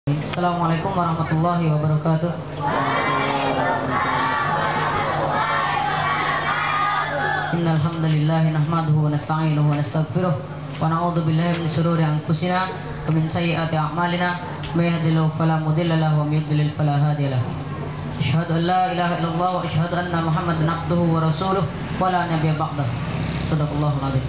Assalamualaikum warahmatullahi wabarakatuh. Innal hamdalillah nahmaduhu wa nasta'inuhu wa nastaghfiruh wa na'udzu billahi min shururi anfusina wa min sayyiati a'malina may yahdihillahu fala mudilla lahu wa may yudlil fala hadiya lahu. Asyhadu an la ilaha illallah wa asyhadu anna Muhammadan abduhu wa rasuluh wa la nabiyya ba'dah. Shadaqallahul adzim.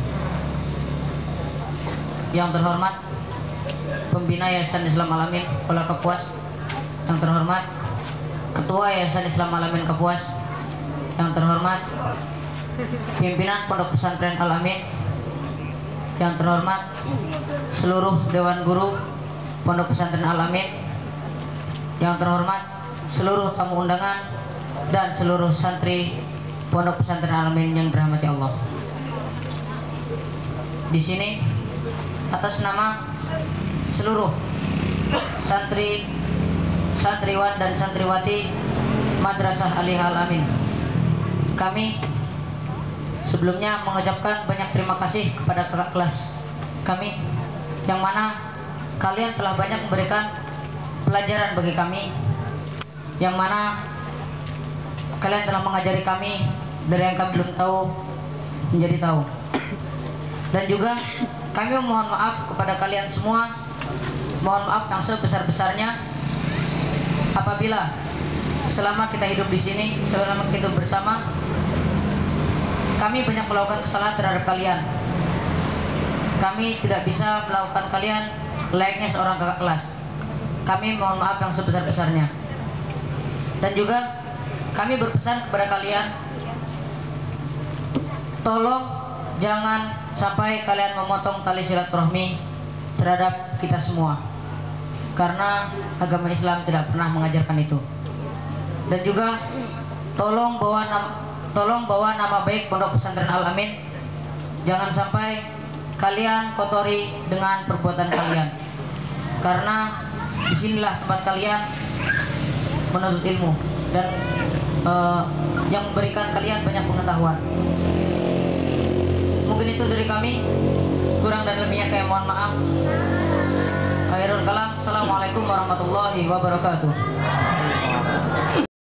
Yang terhormat Pembina Yayasan Islam Alamin Kepala Kapuas, yang terhormat Ketua Yayasan Islam Alamin Kapuas, yang terhormat Pimpinan Pondok Pesantren Al-Amin, yang terhormat seluruh Dewan Guru Pondok Pesantren Al-Amin, yang terhormat seluruh tamu undangan dan seluruh santri Pondok Pesantren Al-Amin yang dirahmati Allah. Di sini atas nama seluruh santriwan dan santriwati Madrasah Aliyah Al-Amin, kami sebelumnya mengucapkan banyak terima kasih kepada kakak kelas kami, yang mana kalian telah banyak memberikan pelajaran bagi kami, yang mana kalian telah mengajari kami dari yang kami belum tahu menjadi tahu. Dan juga kami mohon maaf kepada kalian semua, mohon maaf yang sebesar-besarnya apabila selama kita hidup di sini, selama kita hidup bersama, kami banyak melakukan kesalahan terhadap kalian. Kami tidak bisa melakukan kalian layaknya seorang kakak kelas. Kami mohon maaf yang sebesar-besarnya. Dan juga kami berpesan kepada kalian, tolong jangan sampai kalian memotong tali silaturahmi terhadap kita semua, karena agama Islam tidak pernah mengajarkan itu. Dan juga tolong bawa nama baik Pondok Pesantren Al-Amin. Jangan sampai kalian kotori dengan perbuatan kalian, karena disinilah tempat kalian menuntut ilmu dan yang memberikan kalian banyak pengetahuan. Mungkin itu dari kami, kurang dan lebihnya kami mohon maaf. Akhirul kalam, assalamualaikum warahmatullahi wabarakatuh.